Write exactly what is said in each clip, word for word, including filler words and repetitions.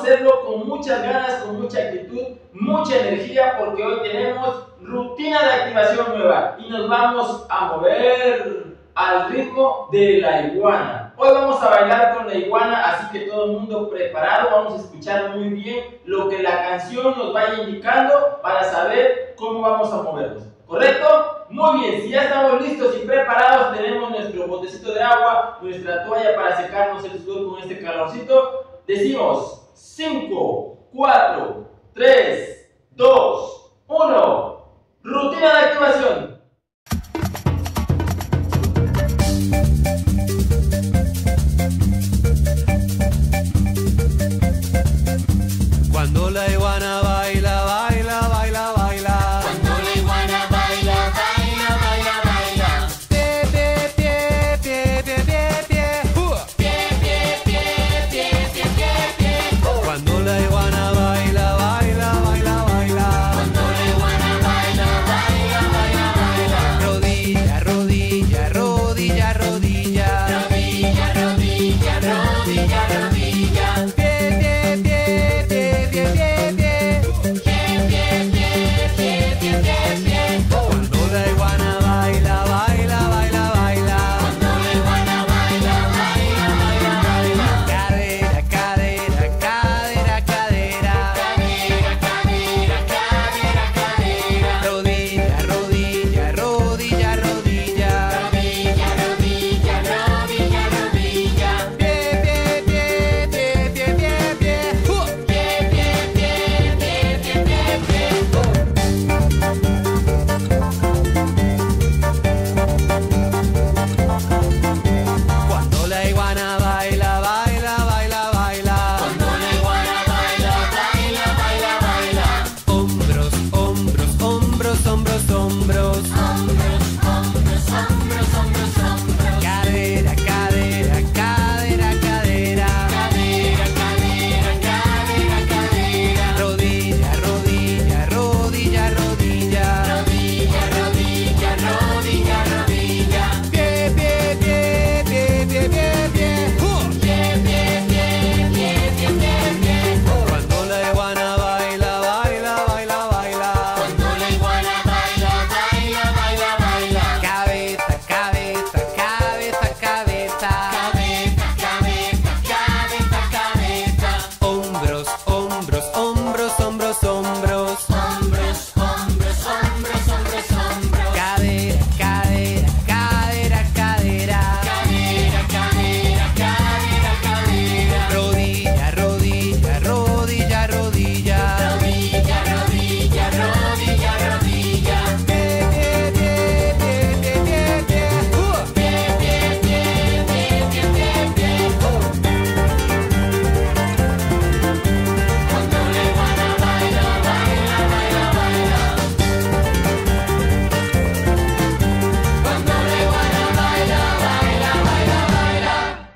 hacerlo con muchas ganas, con mucha actitud, mucha energía, porque hoy tenemos rutina de activación nueva y nos vamos a mover al ritmo de la iguana. Hoy vamos a bailar con la iguana, así que todo el mundo preparado, vamos a escuchar muy bien lo que la canción nos vaya indicando para saber cómo vamos a movernos, ¿correcto? Muy bien, si ya estamos listos y preparados, tenemos nuestro botecito de agua, nuestra toalla para secarnos el sudor con este calorcito. Decimos cinco, cuatro, tres, dos, uno. Rutina de activación. Cuando la iguana baila, baila, baila, baila. Cuando la iguana baila, baila, baila, baila. Pie, pie, pie, pie, pie, pie, pie. Uh. Pie, pie, pie, pie, pie, pie, pie. Cuando la iguana baila, baila, baila, baila. Cuando la iguana baila, baila, baila, baila. Rodilla, rodilla, rodilla, rodilla. Rodilla, rodilla, rodilla, rodilla. Pie, pie, pie, pie, pie, pie, pie. Pie, pie, pie, pie, pie, pie, pie. Cuando la iguana baila, baila, baila, baila. Cuando la iguana baila, baila, baila, baila. Cadera, cadera, cadera, cadera. Cadera, cadera, cadera, cadera. Rodilla, rodilla, rodilla, rodilla. Rodilla, rodilla, rodilla, rodilla. Pie, pie, pie, pie, pie, pie, pie. Uh. Pie, pie, pie, pie, pie, pie, pie. Cuando la iguana baila, baila, baila, baila. Cuando la iguana baila, baila, baila, baila. Hombros, hombros, hombros, hombros, hombros. Hombros, hombros, hombros, hombros, hombros. Cadera, cadera, cadera, cadera. Cadera, cadera, cadera, cadera. Rodilla, rodilla, rodilla, rodilla. Rodilla, rodilla, rodilla, rodilla. Pie, pie, pie, pie, pie, pie, pie. Uh. Pie, pie, pie, pie, pie, pie, pie. Cuando la iguana baila, baila, baila, baila. Cuando la iguana baila, baila, baila, baila. Cabeza, cabeza, cabeza, cabeza. Cabeza, cabeza, cabeza, cabeza. Hombros, hombros, hombros, hombros, hombros. Hombros, hombros, hombros, hombros, hombros. Cadera, cadera, cadera, cadera. Cadera, cadera, cadera, cadera. Rodilla, rodilla, rodilla, rodilla. Rodilla, rodilla, rodilla, rodilla. Pie, pie, pie, pie, pie, pie, pie. Uh. Pie, pie, pie, pie, pie, pie, pie. Cuando la iguana baila, baila, baila, baila. Cuando la iguana baila, baila, baila, baila.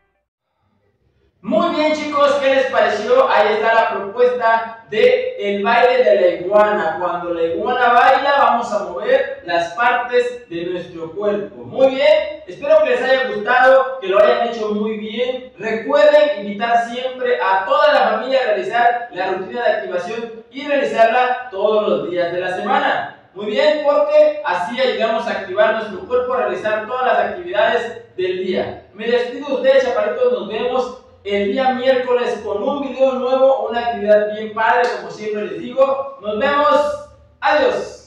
Muy bien, chicos, ¿qué les pareció? Ahí está la propuesta de el baile de la iguana. Cuando la iguana baila, vamos a mover las partes de nuestro cuerpo. Muy bien, espero que les haya gustado, que lo hayan hecho muy bien. Recuerden invitar siempre a toda la familia a realizar la rutina de activación y realizarla todos los días de la semana. Muy bien, porque así ayudamos a activar nuestro cuerpo, a realizar todas las actividades del día. Me despido de ustedes, chaparritos, nos vemos el día miércoles con un video nuevo, una actividad bien padre, como siempre les digo. Nos vemos, adiós.